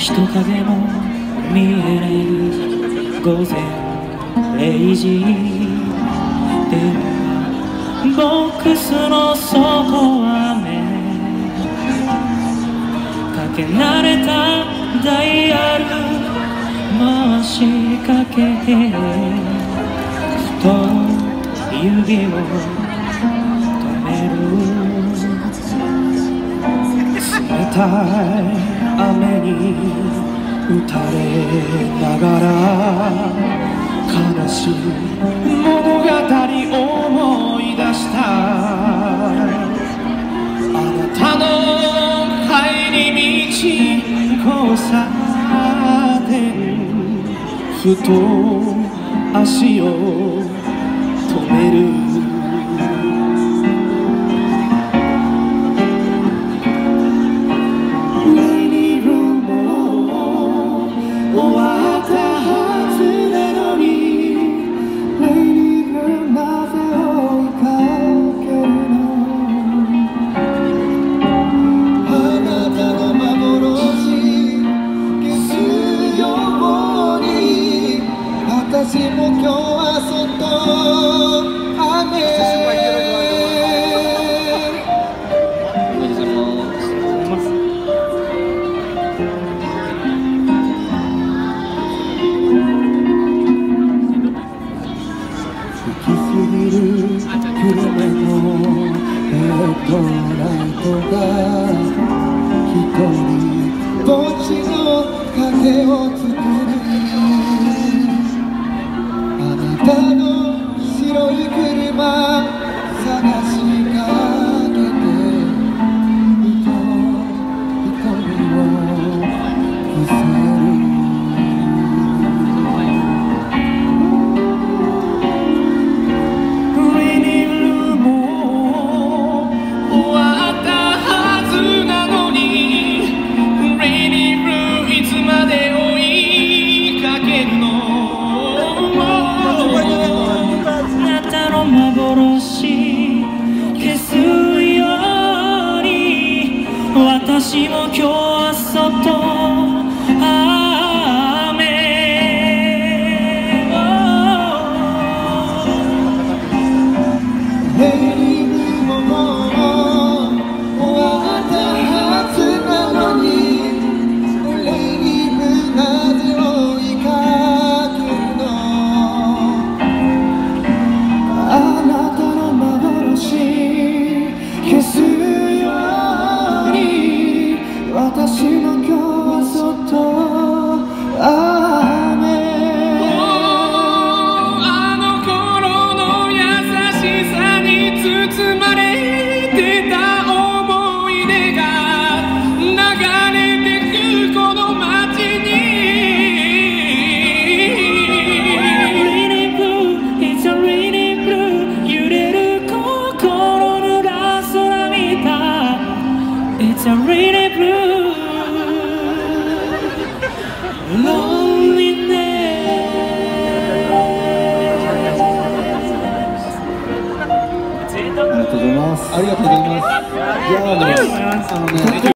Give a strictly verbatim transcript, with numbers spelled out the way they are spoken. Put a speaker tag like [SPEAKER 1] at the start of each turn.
[SPEAKER 1] 人影も見えない午前れいじ、電話ボックスの外雨かけ慣れたダイヤル回しかけてふと指を止める。冷たい雨に打たれながら悲しい物語思い出した。あなたの帰り道交差点、ふと足を止める。
[SPEAKER 2] 私も今日は外雨。吹きすぎる車のヘッドライトが一人ぼっちの影を作る。あなたの白い車探しかけてふと瞳を伏せる。
[SPEAKER 1] レニルも終わったはずなのにレニルいつまで追いかけるの。幻消すように私も今日は外雨。
[SPEAKER 2] レニルももう終わったはずなのにレニルなぜ追いかけるの。あなたの幻消すように私も今日は外雨。
[SPEAKER 1] あの頃の優しさに包まれてた思い出が流れてくこの街に。Rainy blue, it's a rainy blue 揺れる心濡らす空見た It's a rainy blue loneliness。
[SPEAKER 2] ありがとうございます。ありがとうございます。いやー、あのね